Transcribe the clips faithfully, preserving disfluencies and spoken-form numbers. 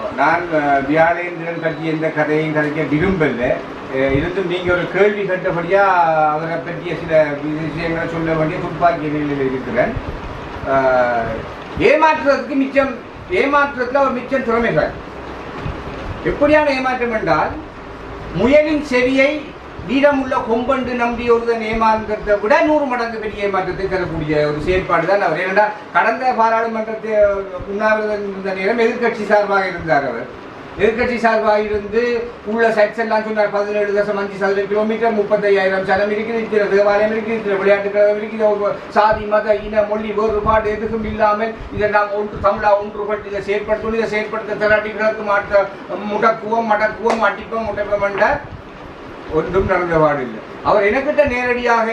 நான் வியாழேந்திரன் பற்றி எந்த கதையும் கதைக்க விரும்பல. இருந்தும் நீங்கள் ஒரு கேள்வி கேட்டபடியா அவரை பற்றிய சில விஷயங்களை சொல்ல வேண்டிய துப்பாக்கிய நிலையில் இருக்கிறேன். ஏமாற்றுறதுக்கு மிச்சம் ஏமாற்றுறதுல ஒரு மிச்சம் திறமைகள். எப்படியான ஏமாற்றம் என்றால், முயலின் செவியை வீரமுள்ள கொம்பண்டு நம்பி ஒருவன் ஏமாந்ததை விட நூறு மடங்கு பெரிய ஏமாற்றத்தை தரக்கூடிய ஒரு செயற்பாடு தான் அவர். ஏனென்றா கடந்த பாராளுமன்றத்தை உண்ணாவிரதம் இருந்த நேரம் எதிர்கட்சி சார்பாக இருந்தார். அவர் எதிர்கட்சி சார்பாக இருந்து உள்ள சைட்ஸ் எல்லாம் சொன்னார். பதினேழு தசம் அஞ்சு சதுர கிலோமீட்டர், முப்பத்தையாயிரம் சனம் இருக்குது, இருக்கிற தேவாலயம் இருக்குது, இருக்கிற விளையாட்டு கழகம் இருக்குது, சாதி மத இன மொழி வேறுபாடு எதுவும் இல்லாமல் இதை நாம் ஒன்று தமிழா ஒன்றுபட்டு இதை செயற்படுத்தணும். இதை செயற்படுத்த தராட்டி கிழக்கு மாட்ட முடக்குவோம் மடக்குவோம் அட்டிப்போம் முட்டைப்போம் என்ற ஒன்றும் நடந்தபாடு இல்லை. அவர் எனக்கிட்ட நேரடியாக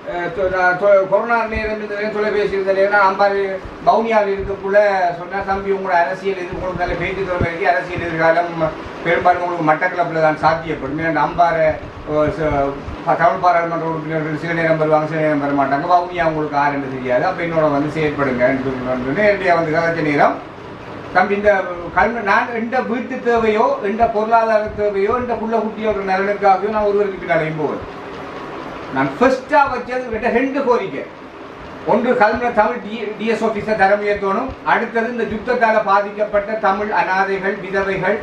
கொரோனா நேரம் இந்த நேரம் தொலைபேசி இருந்த நேரம் அம்பாரி பவுனியாவில் இருக்கக்குள்ள சொன்னால், தம்பி உங்களோட அரசியல் இது உங்களுக்கு நல்ல பேச்சு தொடர்பு அரசியல் எதிர்காலம் பெரும்பாலும் உங்களுக்கு மட்டக்களப்பில் தான் சாத்தியப்படும். ஏன்னா அம்பாறை தமிழ் பாராளுமன்ற உறுப்பினர்கள் சில நேரம் வருவாங்க, சில நேரம் வர மாட்டாங்க. பவுனியா உங்களுக்கு ஆறுன்னு தெரியாது, அப்போ என்னோட வந்து செயற்படுங்க நேரடியாக வந்து கதைச்ச நேரம், தம்பி இந்த கல்வி நான் எந்த வீட்டு தேவையோ எந்த பொருளாதார தேவையோ எந்த புள்ள குட்டியோட நலனுக்காகவோ நான் ஒருவருக்கு பின்னாலையும் போவேன். நான் ஃபர்ஸ்டாக வச்சது ரெண்டு கோரிக்கை. ஒன்று கல்வி தமிழ் டி டிஎஸ் ஆஃபீஸர் தரம் உயர்த்தணும். அடுத்தது இந்த யுத்தத்தால் பாதிக்கப்பட்ட தமிழ் அனாதைகள் விதவைகள்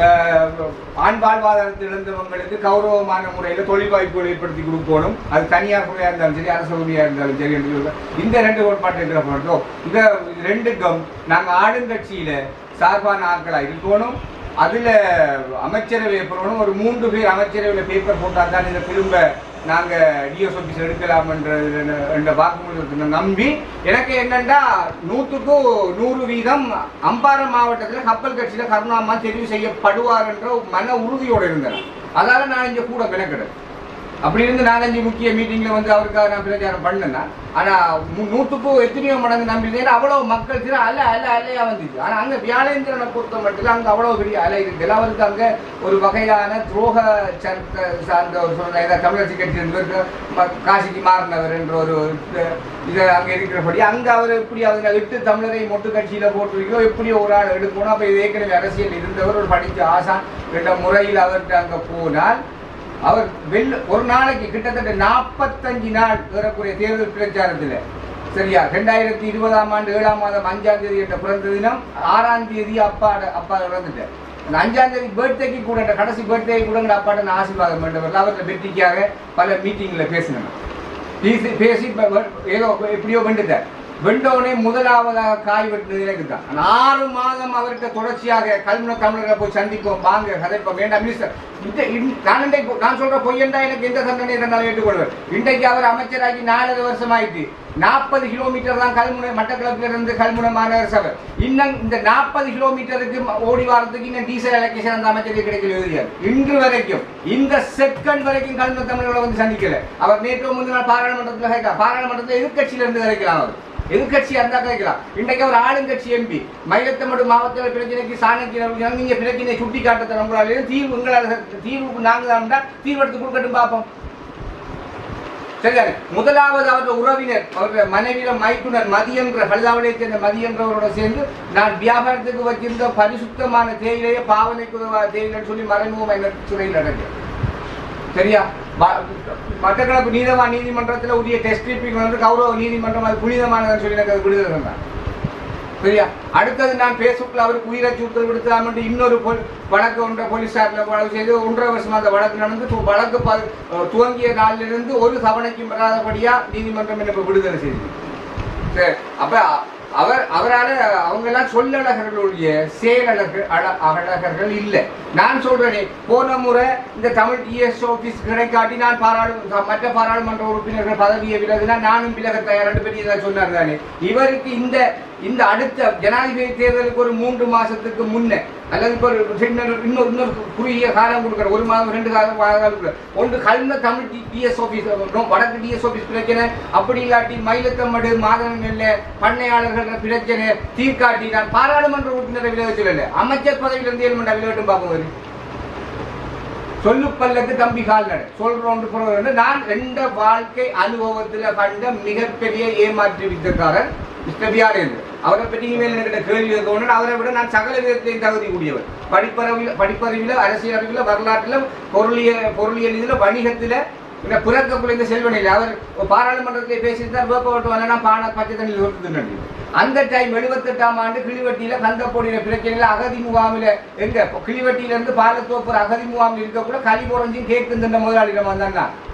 ஆண் வாழ்வாதாரத்தில் இழந்தவங்களுக்கு கௌரவமான முறையில் தொழில் வாய்ப்புகள் ஏற்படுத்தி கொடுக்கணும். அது தனியார் துறையாக இருந்தாலும் சரி, அரசு உதவியாக இருந்தாலும் சரி என்று இந்த ரெண்டு கோட்பாட்டை இருக்கிறோம். இந்த ரெண்டுக்கும் நாங்கள் ஆளுங்கட்சியில் சார்பான ஆட்களாக இருக்கணும். அதில் அமைச்சரவை போடணும். ஒரு மூன்று பேர் அமைச்சரவையில் பேப்பர் போட்டால் தான் இதை திரும்ப நாங்கள் டிஎஸ் ஆஃபீஸ் எடுக்கலாம்ன்ற என்ற வாக்குமூலத்தை நம்பி, எனக்கு என்னென்னா நூற்றுக்கு நூறு வீதம் அம்பாறை மாவட்டத்தில் கப்பல் கட்சியில் கருணாமா தெரிவு செய்யப்படுவார் என்ற மன உறுதியோடு இருந்தேன். அதால் நான் இங்கே கூட மெனக்கிடுறேன். அப்படி இருந்து நாலஞ்சு முக்கிய மீட்டிங்கில் வந்து அவருக்காக நான் பிரச்சாரம் பண்ணேன்னா, ஆனால் நூற்றுக்கு எத்தனையோ மடங்கு நம்பினேன். அவ்வளோ மக்கள் திரு அல்ல அல்ல அல்லையா வந்துச்சு. ஆனால் அங்கே வியாழேந்திரனை பொறுத்த மட்டும் அங்கே அவ்வளோ பெரிய அலை இருக்குது. அவருக்கு அங்கே ஒரு வகையான துரோக சர்த்த சார்ந்த ஒரு சொல்ல ஏதாவது தமிழரசு கட்சி என்பதற்கு காசிக்கு மாறினவர் என்ற ஒரு இதை அங்கே இருக்கிறபடி அங்கே அவர் எப்படி அவங்க விட்டு தமிழரை மொட்டு கட்சியில் போட்டுருக்கோ எப்படியோ ஒரு ஆள் எடுக்கணும். அப்போ ஏற்கனவே அரசியல் இருந்தவர் ஒரு படித்த ஆசான் என்ற முறையில் அவர்கிட்ட அங்கே போனால் அவர் வெள்ள ஒரு நாளைக்கு கிட்டத்தட்ட நாற்பத்தஞ்சு நாள் ஏறக்கூடிய தேர்தல் பிரச்சாரத்தில் சரியா ரெண்டாயிரத்தி இருபதாம் ஆண்டு ஏழாம் மாதம் அஞ்சாம் தேதி என்ற பிறந்த தினம் ஆறாம் தேதி அப்பாட அப்பா இறந்துட்டார். அந்த அஞ்சாம் தேதி பர்த்டேக்கு கூட கடைசி பர்த்டே கூட அப்பாட்ட நான் ஆசீர்வாதம் பண்ணவர். அவர்கிட்ட வெற்றிக்காக பல மீட்டிங்கில் பேசினேன். பேசி பேசி ஏதோ எப்படியோ வெண்டுட்டார். வெண்டோனே முதலாவதாக காய் வெட்டினது எனக்கு தான். ஆறு மாதம் அவர்கிட்ட தொடர்ச்சியாக கல்முனை தமிழரை போய் சந்திப்போம், வாங்க கதைப்போம், வேண்டாம் மினிஸ்டர் நான் நான் சொல்ற பொய்யண்டா எனக்கு எந்த தண்டனை இருந்தாலும் ஏற்றுக்கொள்வேன். இன்றைக்கு அவர் அமைச்சராகி நாலரை வருஷம் ஆயிட்டு நாற்பது கிலோமீட்டர் தான் கல்முனை மட்டக்களப்பில் இருந்து கல்முனை மாநகர சபை. இன்னும் இந்த நாற்பது கிலோமீட்டருக்கு ஓடி வாரத்துக்கு இன்னும் டீசல் எலக்ட்ரிஷன் அந்த அமைச்சருக்கு கிடைக்கல எழுதியார். இன்று வரைக்கும் இந்த செகண்ட் வரைக்கும் கல்முனை தமிழர்களை வந்து சந்திக்கல. அவர் நேற்று முந்தின நாள் பாராளுமன்றத்தில் கேட்கலாம். பாராளுமன்றத்தில் எதிர்கட்சியில இருந்து கிடைக்கலாம். அவர் எதிர்கட்சி அந்த கேட்கலாம். இன்றைக்கு அவர் ஆளுங்கட்சி எம்பி மயிலத்தமடு மாவட்ட பிரச்சனைக்கு சாணக்கிய நீங்க பிரச்சனை சுட்டி காட்ட உங்களால தீர்வு உங்களால் தீர்வுக்கு நாங்கள் தான் தீர்வு எடுத்து கொடுக்கட்டும் பார்ப்போம். சரிதானே? முதலாவது அவருடைய உறவினர் அவருடைய மனைவியில மைத்துனர் மதியன்ற பல்லாவளையை சேர்ந்த மதியன்றவரோட சேர்ந்து நான் வியாபாரத்துக்கு வச்சிருந்த பரிசுத்தமான தேயிலையை பாவனைக்கு உதவாத தேயிலைன்னு சொல்லி மறைமுகமாக சிறையில் நடந்தேன். சரியா? மட்டக்களப்பு நீதவான் நீதிமன்றத்தில் உரிய டெஸ்ட் வந்து கௌரவ நீதிமன்றம் அது புனிதமானதுன்னு சொல்லி எனக்கு அது விடுதலை தான். சரியா? அடுத்தது நான் பேஸ்புக்கில் அவருக்கு உயிரை சூத்தல் விடுத்தலாம்னு இன்னொரு வழக்கு ஒன்றை போலீஸாரில் வழக்கு செய்து ஒன்றரை வருஷம் அந்த வழக்கு நடந்து வழக்கு துவங்கிய நாளிலிருந்து ஒரு தவணைக்கும் வராதபடியாக நீதிமன்றம் எனக்கு விடுதலை செய்து. சரி, அப்போ அவர் அவரால் அவங்கெல்லாம் சொல்லழகர்களுடைய செயலழகு அழ அழகர்கள் இல்லை. நான் சொல்றேனே, போன முறை இந்த தமிழ் டிஎஸ் ஆஃபீஸ் கிடைக்காட்டி நான் பாராளு மற்ற பாராளுமன்ற உறுப்பினர்கள் பதவியை விலகுனா நானும் விலக தயார் ரெண்டு பேரும் இதை சொன்னார் தானே. இவருக்கு இந்த இந்த அடுத்த ஜனாதிபதி தேர்தலுக்கு ஒரு மூன்று மாசத்துக்கு முன்னே அல்லது இப்போ இன்னொரு இன்னொரு குறுகிய காலம் கொடுக்குற ஒரு மாதம் ரெண்டு காலம் கொடுக்குற ஒன்று கல்முனை தமிழ் டிஎஸ் ஆஃபீஸ் வடக்கு டிஎஸ் ஆஃபீஸ் பிரச்சனை, அப்படி இல்லாட்டி மயிலத்தமடு மாதவன்ல பண்ணையாளர்கள் பிரச்சனை தீர்க்காட்டி நான் பாராளுமன்ற உறுப்பினரை விலக சொல்லல, அமைச்சர் பதவியிலிருந்து ஏழு மண்டா விலகட்டும் பார்ப்போம். சொல்லு பல்லக்கு தம்பி கால்நடை சொல்றோம். நான் எந்த வாழ்க்கை அனுபவத்தில் கண்ட மிகப்பெரிய ஏமாற்று வித்தக்காரன் மிஸ்டர் பிஆர்ஏந்து அவரை பற்றி இனிமேல் என்கிட்ட கேள்வி தோணும். அவரை விட நான் சகல விதத்தையும் தகுதி கூடியவர். படிப்பறிவில் படிப்பறிவில் அரசியல் அறிவில் வரலாற்றில் பொருளிய பொருளியல் இதில் வணிகத்தில் இந்த பிறக்கக்குள்ள இந்த செல்வனில் அவர் பாராளுமன்றத்தில் பேசியிருந்தார். வேப்பவட்டு வரனா பான பச்சை தண்ணியில் ஒருத்துட்டு அந்த டைம் எழுபத்தெட்டாம் ஆண்டு கிளிவட்டியில் கந்தப்போடியில் பிரச்சனையில் அகதி முகாமில் எங்க கிளிவட்டியிலேருந்து பாலத்தோப்பூர் அகதி முகாமில் இருக்கக்கூட களி குறைஞ்சும் கேட்குன்ற முதலாளிடம் வந்தான்.